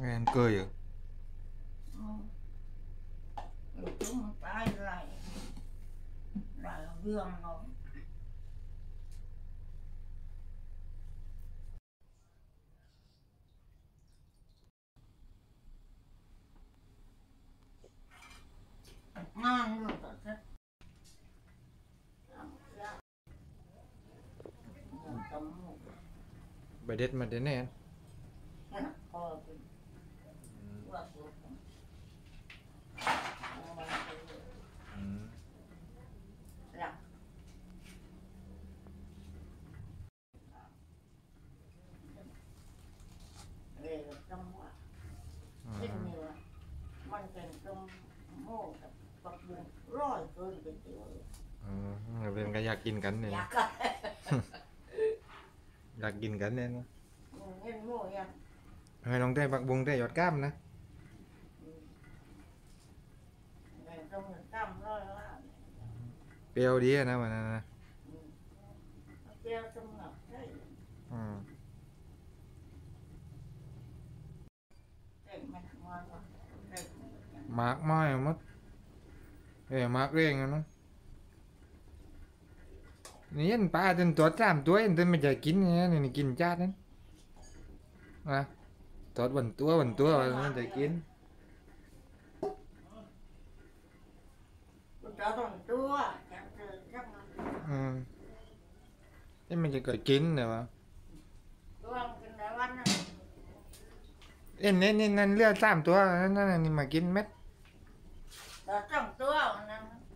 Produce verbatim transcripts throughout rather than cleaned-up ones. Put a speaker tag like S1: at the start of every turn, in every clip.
S1: nghe anh cười vậy.
S2: Ừ. Chúng tay lại lại gương nó ngon luôn thật.
S1: Bài đết mà đến này anh. Ừ.
S2: Về trong
S1: À.
S2: mình cần trong mô tập buồn rồi cười cái kiểu
S1: Ừ. Bên cáiอยากกินกันเนี่ย
S2: อยาก
S1: อยากกินกันเนี่ยนะ
S2: เงินโม่ยัง
S1: ให้ลองได้ผักบุ้งได้ยอดก้ามนะ
S2: เงินtrongเงินตั้มร้อยล้าน
S1: เปรี้ยวดีอะนะวันนั้นนะ
S2: เจ้าtrong ngọc đấy
S1: อืม
S2: เด็กมันงอนว่ะเด็ก
S1: มากไม่มัดเอ้ยมากเร่งอะนะนี่ยันปลาจนตัวสามตัวยันจนไม่จะกินเนี่ยนี่กินจานนั้นนะตัววันตัววันตัวมันจะกิน
S2: cho thằng tua chẳng từ chắc là
S1: อืมนี่มันจะเกิดกินเหรอวะ
S2: tua cái đá bánh này
S1: เอ็นนี่นี่นั่นเลือดสามตัวนั่นนั่นนี่มากินเม็ด
S2: đó trong tua này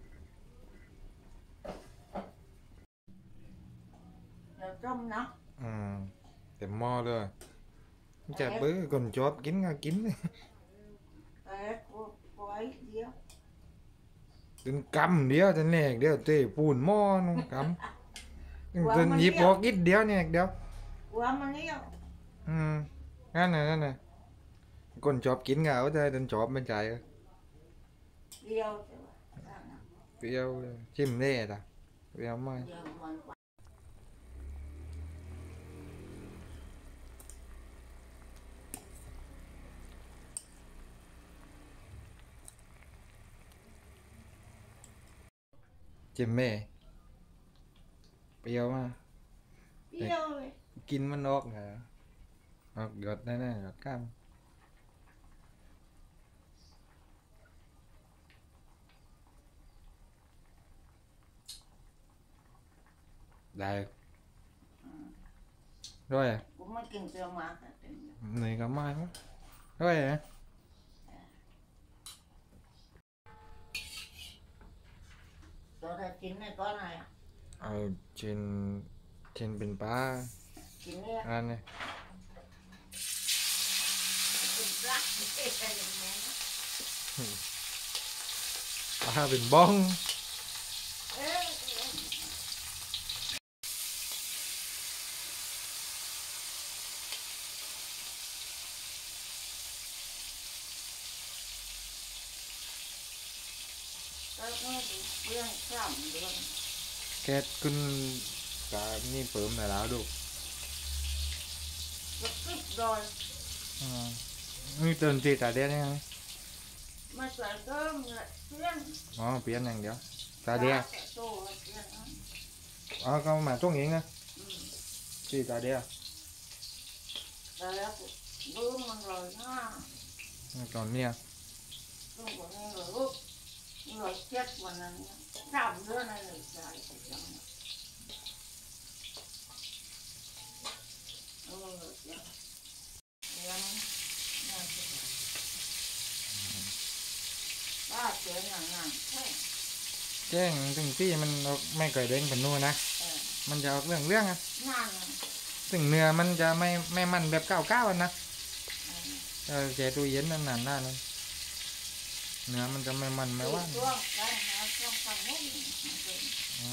S2: đó trong nó
S1: อืมเต็มหม้อเลยมันจะเบื่อคนชอบกินก็กิน
S2: cái cô cô ấy điếu
S1: จนกำเดียวจนแหลกเดียวเตะปูนหม้อนู่นกำจนหยิบออกอิดเดียวเนี่ยเดียว
S2: qua mà điếu
S1: อืมนั่นน่ะนั่นน่ะคนชอบกินก็เอาแต่จนชอบไม่ใจ
S2: điếu
S1: เปรี้ยวชิมได้จ้ะเปรี้ยวมาก
S2: giờ mình
S1: ชิมแม่เปรี้ยวมาก
S2: điếu
S1: กินมันออกเหรอออกหยดแน่ๆหยดก้ามได้ด้วยอ่ะ
S2: cũng mới kinh tương mà
S1: เหนื่อยกับไม้มั้งด้วยอ่ะ
S2: ตัวถ้ากินในก้อนอะไร
S1: เอาชินชินเป็นปลา
S2: กินเนี่ย
S1: อันนี้
S2: กินปลาไม่ใช่อย่างนี้นะ
S1: ปลาเป็นบ้อง
S2: เอ๊ะก็ต้องเรื่องสามเรื่อง
S1: แก๊สขึ้นกับนี่เปิมหน่อยแล้วดู
S2: ก็คิดโดย
S1: อ่านี่เติมตีตาเดียวนี่ไง
S2: มาใส่เติมเงินเพื่อน
S1: อ๋อเปลี่ยนอย่างเดียวตาเดียว
S2: โตเพื่อนนะ
S1: อ๋อก็มาตรงเองนะ
S2: อืม
S1: ตีตาเดียว
S2: แต่แล้วดูมันเลยนะ
S1: ตอนเนี้ย
S2: ดูคนนี้เลยลูกเลยเช็ดวันนั้นสามเดือนอะไรใจไปจังเออเดี๋ยวเดี๋ยวน่าจะบ้าเสียงอย่างนั้นใช่
S1: แจ้งถึงที่มันออกไม่เคยเด้งเป็นนู่นนะ
S2: เออ
S1: มันจะออกเรื่องเรื่องอะ
S2: นั่นน่ะ
S1: ถึงเนื้อมันจะไม่ไม่มันแบบเก้าเก้าๆอะนะ
S2: เออ
S1: เออแช่ตู้เย็นนานๆได้เลยเนื้อมันจะไม่มันไม่หว่าน
S2: ช่วงการหาช่วงฝั่งนู้น
S1: อ๋อ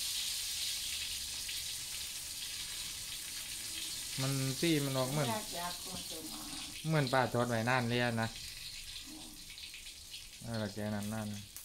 S1: มันที่มันออกเหมือน
S2: น่าจะคนจะมา
S1: เหมือนปลาทอดไว้นานเลยอะนะเออแกนานๆ